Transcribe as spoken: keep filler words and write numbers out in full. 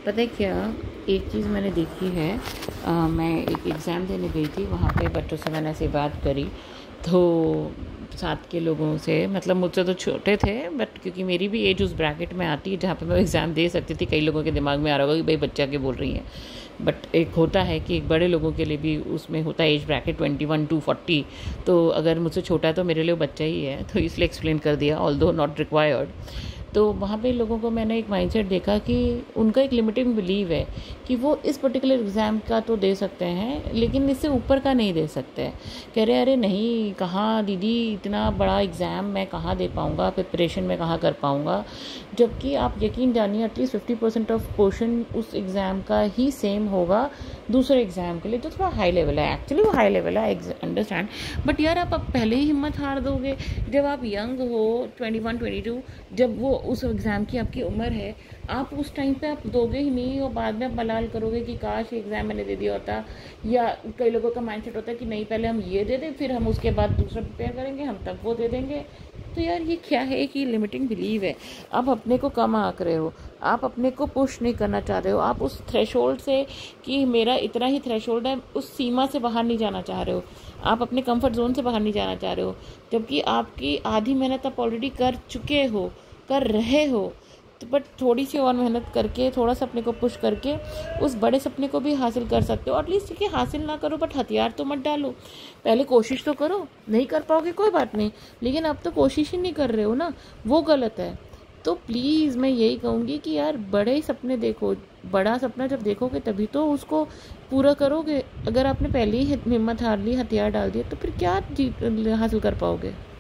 पता है क्या, एक चीज़ मैंने देखी है। आ, मैं एक एग्ज़ाम देने गई थी, वहाँ पे बच्चों से मैंने ऐसे बात करी तो साथ के लोगों से, मतलब मुझसे तो छोटे थे बट क्योंकि मेरी भी एज उस ब्रैकेट में आती है जहाँ पे मैं एग्ज़ाम दे सकती थी। कई लोगों के दिमाग में आ रहा होगा कि भाई बच्चा क्या बोल रही हैं, बट एक होता है कि एक बड़े लोगों के लिए भी उसमें होता है age bracket twenty one to forty. तो अगर मुझसे छोटा है तो मेरे लिए बच्चा ही है, तो इसलिए एक्सप्लेन कर दिया, ऑल्दो नॉट रिक्वायर्ड। तो वहाँ पे लोगों को मैंने एक माइंडसेट देखा कि उनका एक लिमिटिंग बिलीव है कि वो इस पर्टिकुलर एग्ज़ाम का तो दे सकते हैं लेकिन इससे ऊपर का नहीं दे सकते। कह रहे अरे नहीं, कहाँ दीदी, इतना बड़ा एग्ज़ाम मैं कहाँ दे पाऊँगा, प्रिपरेशन में कहाँ कर पाऊँगा। जबकि आप यकीन जानिए at least fifty percent of portion उस एग्ज़ाम का ही सेम होगा दूसरे एग्ज़ाम के लिए, जो थोड़ा हाई लेवल है। एक्चुअली वो हाई लेवल है, आई अंडरस्टैंड, बट यार आप अब पहले ही हिम्मत हार दोगे जब आप यंग हो, ट्वेंटी वन ट्वेंटी टू, जब वो उस एग्ज़ाम की आपकी उम्र है, आप उस टाइम पे आप दोगे ही नहीं और बाद में आप मलाल करोगे कि काश ये एग्ज़ाम मैंने दे दिया होता। या कई लोगों का माइंडसेट होता है कि नहीं, पहले हम ये दे दें फिर हम उसके बाद दूसरा प्रिपेयर करेंगे, हम तब वो दे देंगे। तो यार ये क्या है कि लिमिटिंग बिलीव है। आप अपने को कम आंक रहे हो, आप अपने को पुश नहीं करना चाह रहे हो, आप उस थ्रेशोल्ड से कि मेरा इतना ही थ्रेशोल्ड है, उस सीमा से बाहर नहीं जाना चाह रहे हो, आप अपने कंफर्ट जोन से बाहर नहीं जाना चाह रहे हो। जबकि आपकी आधी मेहनत आप ऑलरेडी कर चुके हो, कर रहे हो, तो बट थोड़ी सी और मेहनत करके, थोड़ा सा अपने को पुश करके उस बड़े सपने को भी हासिल कर सकते हो। एटलीस्ट ठीक है, हासिल ना करो बट हथियार तो मत डालो, पहले कोशिश तो करो। नहीं कर पाओगे कोई बात नहीं, लेकिन अब तो कोशिश ही नहीं कर रहे हो ना, वो गलत है। तो प्लीज़ मैं यही कहूँगी कि यार बड़े सपने देखो, बड़ा सपना जब देखोगे तभी तो उसको पूरा करोगे। अगर आपने पहले ही हिम्मत हार ली, हथियार डाल दिया, तो फिर क्या जीत हासिल कर पाओगे।